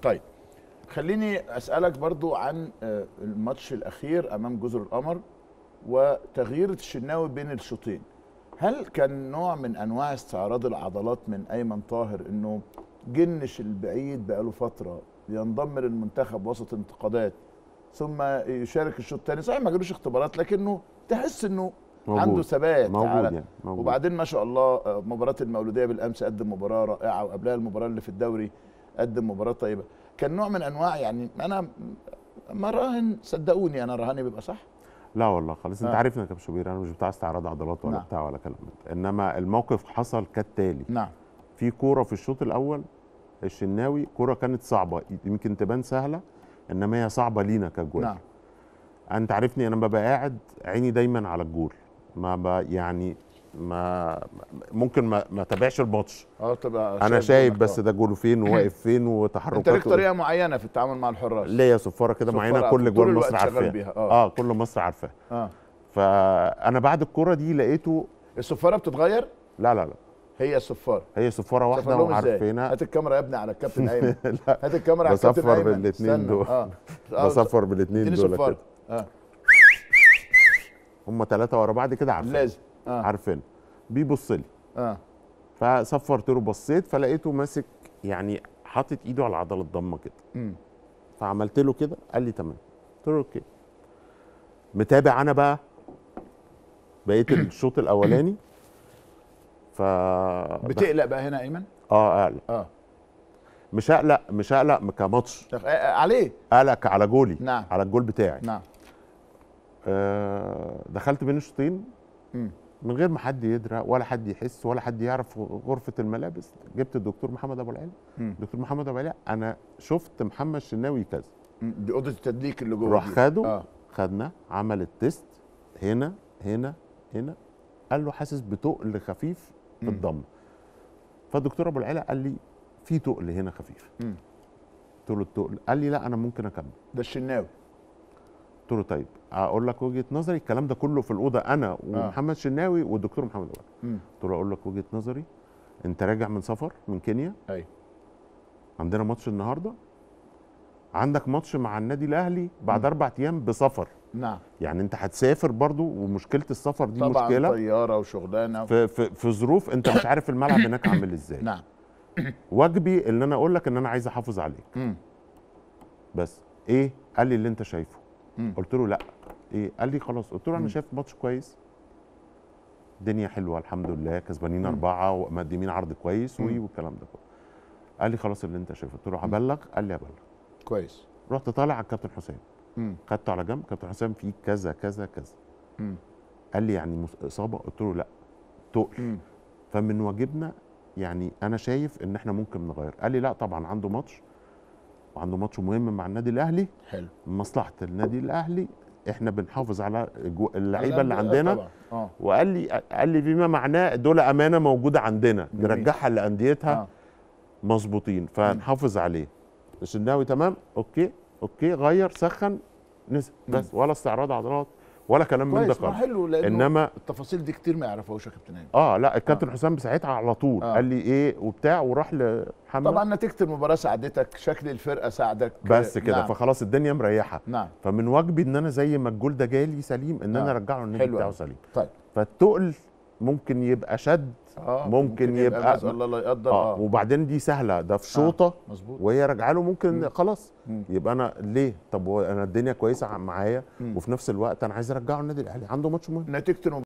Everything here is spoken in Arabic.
طيب خليني اسالك برضو عن الماتش الاخير امام جزر القمر وتغيير الشناوي بين الشوطين. هل كان نوع من انواع استعراض العضلات من ايمن طاهر انه جنش البعيد بقاله فتره ينضم للمنتخب وسط انتقادات ثم يشارك الشوط الثاني؟ صحيح ما جالوش اختبارات لكنه تحس انه موجود. عنده ثبات موجود على يعني موجود. وبعدين ما شاء الله مباراه المولوديه بالامس قدم مباراه رائعه، وقبلها المباراه اللي في الدوري قدم مباراه طيبه. كان نوع من انواع يعني انا مراهن، صدقوني انا رهاني بيبقى صح. لا والله خالص، انت عارفني يا كابتن شوبير، انا مش بتاع استعراض عضلات ولا نعم. بتاع ولا كلام من ده. انما الموقف حصل كالتالي. نعم. في كوره في الشوط الاول الشناوي، كوره كانت صعبه يمكن تبان سهله انما هي صعبه لينا كجول. نعم. انت عارفني انا ببقى قاعد عيني دايما على الجول، ما يعني ما ممكن ما تابعش الماتش. تبقى انا شايف بس ده جوله فين وواقف فين وتحركاته. انت ليك طريقه معينه في التعامل مع الحراس؟ ليا صفاره كده معينه كل جول مصر عارفاها. كل مصر عارفاها. فانا بعد الكوره دي لقيته الصفاره بتتغير؟ لا هي الصفاره، هي صفاره واحده وعارفينها. هات الكاميرا يا ابني على الكابتن ايمن. هات الكاميرا على الكابتن ايمن. بصفر بالاثنين دول. بصفر بالاثنين دول كده. هم 3 ورا بعض كده عارفين. لازم عارفين. بيبص لي. فصفرت له، بصيت فلقيته ماسك يعني حاطط ايده على عضله الضمه كده. فعملت له كده، قال لي تمام. قلت له اوكي. متابع انا بقى بقيت الشوط الاولاني. بتقلق بقى هنا ايمن؟ اقلق. مش هقلق كماتش عليه، قلق على جولي. نعم. على الجول بتاعي. نعم. دخلت بين الشوطين من غير ما حد يدرى ولا حد يحس ولا حد يعرف غرفه الملابس. جبت الدكتور محمد ابو العلا. دكتور محمد ابو العلا، انا شفت محمد الشناوي كذا. دي اوضه التدليك اللي جوه. راح خده. خدنا عمل التيست هنا هنا هنا. قال له حاسس بتقل خفيف في الضم. فالدكتور ابو العلا قال لي في تقل هنا خفيف. قلت له التقل؟ قال لي لا انا ممكن اكمل. ده الشناوي. قلت له طيب اقول لك وجهه نظري. الكلام ده كله في الاوضه انا ومحمد شناوي والدكتور محمد ابو العلا. قلت له اقول لك وجهه نظري، انت راجع من سفر من كينيا. ايوه. عندنا ماتش النهارده، عندك ماتش مع النادي الاهلي بعد 4 ايام بسفر. نعم. يعني انت هتسافر برضو، ومشكله السفر دي طبعا مشكله. طبعا طياره وشغلانه في ظروف انت مش عارف الملعب هناك عامل ازاي. نعم. واجبي ان انا اقول لك ان انا عايز احافظ عليك. بس ايه؟ قال لي اللي انت شايفه. قلت له لا. ايه؟ قال لي خلاص. قلت له انا شايف ماتش كويس، الدنيا حلوه الحمد لله، كسبانين 4 ومقدمين عرض كويس والكلام ده كله. قال لي خلاص اللي انت شايفه. قلت له هبلغ. قال لي هبلغ. كويس. رحت طالع على الكابتن حسام. خدته على جنب. كابتن حسام فيه كذا كذا كذا. قال لي يعني اصابه؟ قلت له لا، تقل. فمن واجبنا يعني انا شايف ان احنا ممكن نغير. قال لي لا طبعا عنده ماتش، وعنده ماتش مهم مع النادي الاهلي. حلو. مصلحه النادي الاهلي احنا بنحافظ على اللعيبه اللي عندنا. وقال لي بما معناه دول امانه موجوده عندنا نرجعها لانديتها مظبوطين فنحافظ عليه. الشناوي تمام، اوكي غير سخن نزل بس، ولا استعراض عضلات ولا كلام من ده خالص. حلو، لانه انما التفاصيل دي كتير ما يعرفوش يا كابتن ايمن. لا الكابتن حسام ساعتها على طول قال لي ايه وبتاع، وراح لمحمد. طبعا نتيجه المباراه ساعدتك، شكل الفرقه ساعدك بس كده. نعم. فخلاص الدنيا مريحه. نعم. فمن واجبي ان انا زي ما الجول ده جالي سليم ان انا ارجعه النادي بتاعه سليم. طيب. فالتقل ممكن يبقى شد. ممكن يبقى الله لا يقدر. وبعدين دي سهله، ده في شوطه وهي راجعه له ممكن خلاص. يبقى انا ليه؟ طب انا الدنيا كويسه معايا وفي نفس الوقت انا عايز ارجعه النادي الاهلي عنده ماتش مهم. نتيجه